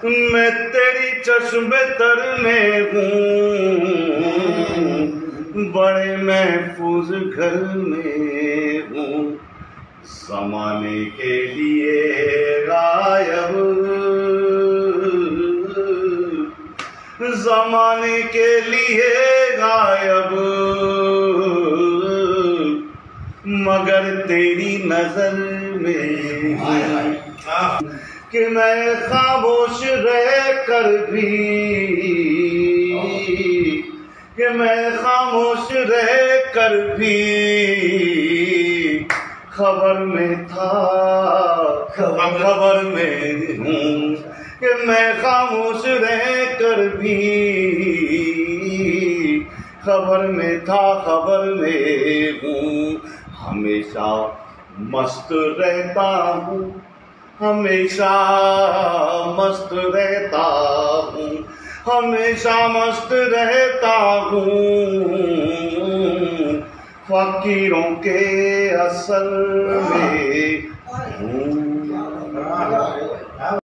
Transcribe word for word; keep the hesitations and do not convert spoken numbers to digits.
मैं तेरी चश्मे तर में हूँ, बड़े महफूज घर में हूँ, ज़माने के लिए गायब, ज़माने के लिए गायब, मगर तेरी नजर में कि मैं खामोश रह कर भी, कि मैं खामोश रह कर भी खबर में था, खबर खबर में हूँ, कि मैं खामोश रह कर भी खबर में था, खबर में हूँ। हमेशा मस्त रहता हूँ, हमेशा मस्त रहता हूँ, हमेशा मस्त रहता हूँ, फकीरों के असल में हूँ।